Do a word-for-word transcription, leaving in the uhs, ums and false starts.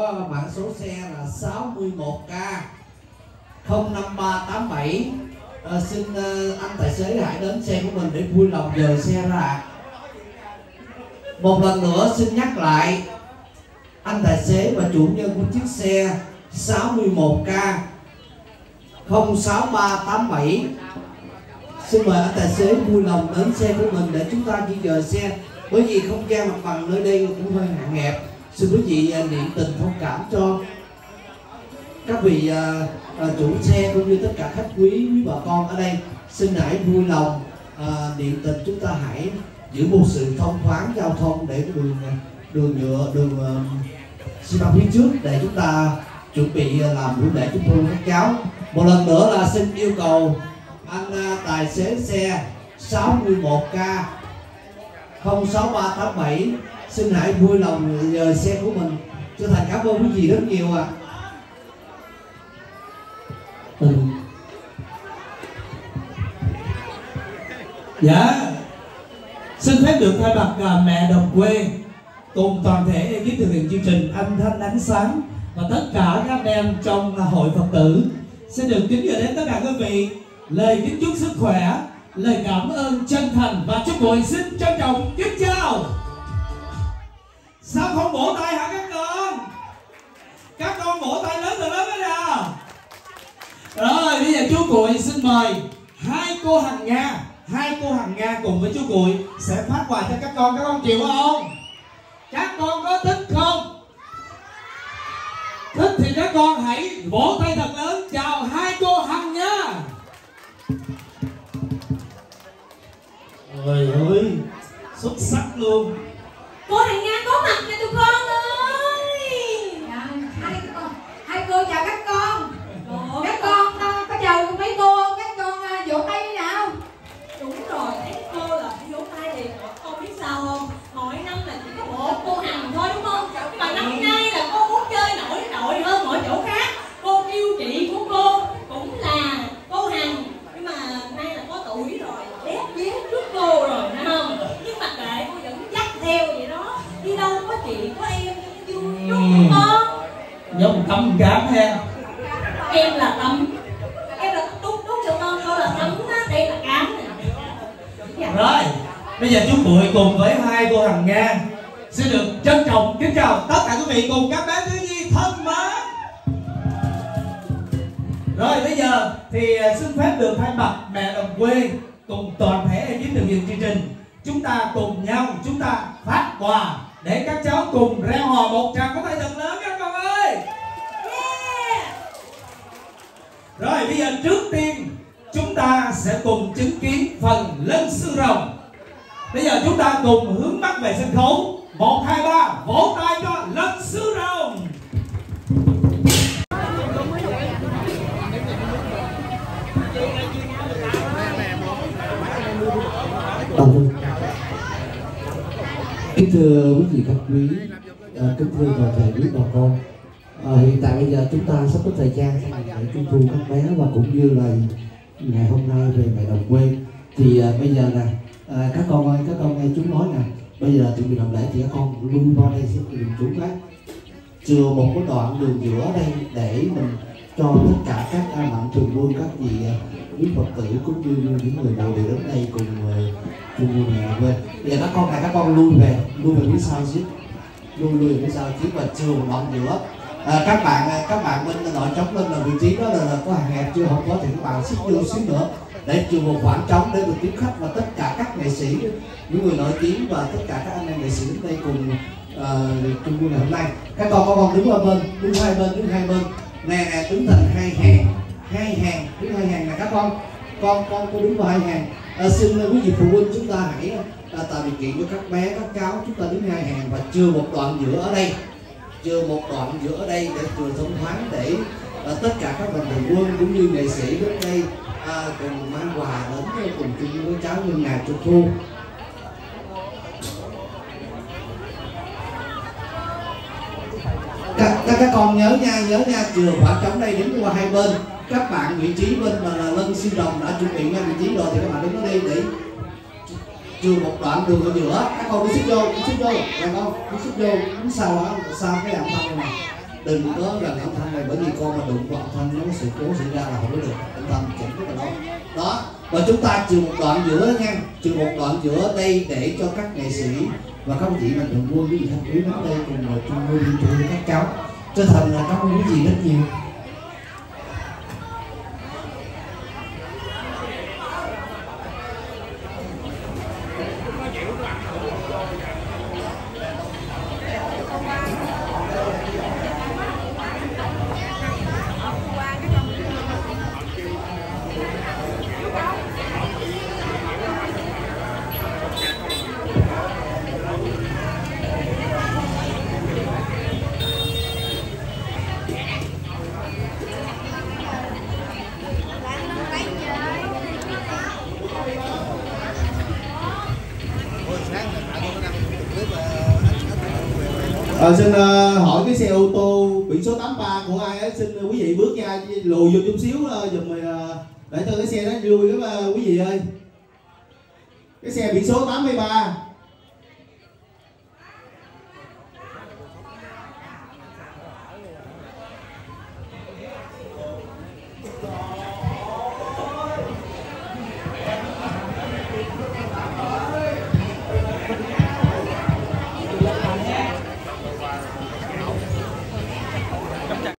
của mã số xe là sáu một K không năm ba tám bảy. À, xin uh, anh tài xế hãy đến xe của mình để vui lòng dời xe ra. Một lần nữa xin nhắc lại, anh tài xế và chủ nhân của chiếc xe sáu một K không sáu ba tám bảy, xin mời anh tài xế vui lòng đến xe của mình để chúng ta di dời xe, bởi vì không gian mặt bằng nơi đây cũng hơi hạn hẹp. Xin quý vị uh, niệm tình thông cảm cho các vị uh, uh, chủ xe cũng như tất cả khách quý quý bà con ở đây. Xin hãy vui lòng uh, niệm tình, chúng ta hãy giữ một sự thông thoáng giao thông để đường đường nhựa đường uh, xi măng phía trước để chúng ta chuẩn bị làm buổi lễ trung thu các cháu. Một lần nữa là xin yêu cầu anh uh, tài xế xe sáu một K không sáu ba tám bảy xin hãy vui lòng dời xe của mình. Chân thành cảm ơn quý vị rất nhiều ạ. À. Ừ. Dạ, xin phép được thay mặt uh, mẹ đồng quê cùng toàn thể ekip thực hiện chương trình Âm Thanh Ánh Sáng và tất cả các anh em trong uh, hội Phật tử xin được kính gửi đến tất cả quý vị lời kính chúc sức khỏe, lời cảm ơn chân thành và chúc buổi xin trân trọng kính chào. Sao không vỗ tay hả các con? Các con vỗ tay lớn từ lớn đấy nào. Rồi bây giờ chú Cụi xin mời hai cô Hằng Nga, hai cô Hằng Nga cùng với chú Cụi sẽ phát quà cho các con. Các con chịu không? Các con có thích không? Thích thì các con hãy vỗ tay thật lớn chào hai cô Hằng nha. Ôi ơi, xuất sắc luôn. Cô Hằng Nga có mặt nè tụi con ơi. Dạ, hai cô, hai cô chào các con. Ồ, các con có chào mấy cô không? Các con vỗ tay đi nào. Đúng rồi, thấy cô là phải vỗ tay thì con biết sao không? Mỗi năm là chỉ có một cô Hằng thôi đúng không? Mà năm nay là cô muốn chơi nổi trội hơn mọi chỗ khác. Cô yêu chị của cô cũng là cô Hằng, nhưng mà nay là có tuổi rồi, đét dép trước cô rồi, phải không? Nhưng mà kệ, cô vẫn dắt theo vậy đó. Đi đâu có chị có em vui đúng không con? Giống Tâm Cám ha. Em là Tâm, em là đúng đúng cho con, con là Tấm á, đây là Cám nè. Rồi, bây giờ chú Cụi cùng với hai cô Hằng Nga xin được trân trọng kính chào tất cả quý vị cùng các bé thiếu nhi thân mến. Rồi bây giờ thì xin phép được thay mặt mẹ đồng quê cùng toàn thể ekip thực hiện chương trình, chúng ta cùng nhau chúng ta phát quà để các cháu cùng reo hò một tràng có tay thật lớn các con ơi. Yeah. Rồi bây giờ trước tiên chúng ta sẽ cùng chứng kiến phần lân sư rồng. Bây giờ chúng ta cùng hướng mắt về sân khấu. Một, hai, ba, vỗ tay cho lân sư rồng. Kính thưa quý vị khách quý, à, kính thưa toàn thể quý bà con, à, hiện tại bây giờ chúng ta sắp có thời gian để trung thu các bé và cũng như là ngày hôm nay về mẹ đồng quê. Thì à, bây giờ nè, à, các con ơi, các con nghe chú nói nè, bây giờ chuẩn bị làm lễ thì các con lui vào đây sẽ cùng chú cái chừa một cái đoạn đường giữa đây để mình cho tất cả các à, mạnh thường quân, các vị à, quý Phật tử cũng như những người nào đều đến đây cùng chung vui mẹ đồng quê. Bây giờ các con này các con lui về, lui về phía sau xíu, lui lui về phía sau chứ mà chừa một đoạn giữa. À, các bạn các bạn bên nội trống lên là vị trí đó là, là có hàng hẹp chưa, không có thì các bạn xích vô xíu nữa để chừa một khoảng trống để được tiếp khách và tất cả các nghệ sĩ, những người nổi tiếng và tất cả các anh em nghệ sĩ đến đây cùng uh, chung vui ngày hôm nay. Các con các con đứng qua bên, đứng hai bên, đứng hai bên nè nè, đứng thành hai hàng, hai hàng, đứng hai hàng nè các con, con con có đứng vào hai hàng. À, xin quý vị phụ huynh chúng ta hãy à, tạo điều kiện cho các bé các cháu chúng ta đứng hai hàng và chừa một đoạn giữa ở đây, chừa một đoạn giữa ở đây để chừa thông thoáng để à, tất cả các mạnh thường quân cũng như nghệ sĩ đến đây à, cùng mang quà đến cùng chung với cháu nhân ngày trung thu. Các, các các con nhớ nha, nhớ nha, chừa khoảng trống đây đứng qua hai bên. Các bạn vị trí bên mà là lân sư rồng đã chuẩn bị ngay vị trí rồi thì các bạn đứng ở đây để chừa một đoạn đường ở giữa. Các con đi xích vô, đi xích vô, là con đi xích vô, đứng sau đó, sau cái âm thanh này. đừng có gần âm thanh này, bởi vì con mà đụng vào âm thanh nó có sự cố xảy ra là không có được, âm thanh chỉnh rất là lâu đó. Và chúng ta trừ một đoạn giữa nha, trừ một đoạn giữa đây để cho các nghệ sĩ và các chị mạnh thường quân, quý vị khách quý đến đây cùng một chung vui vui với các cháu. Chân thành là cảm ơn quý vị rất nhiều. À, xin uh, hỏi cái xe ô tô biển số tám ba của ai ấy, xin uh, quý vị bước ra lùi vô chút xíu uh, dùm uh, để cho cái xe đó lui, các uh, quý vị ơi. Cái xe biển số tám ba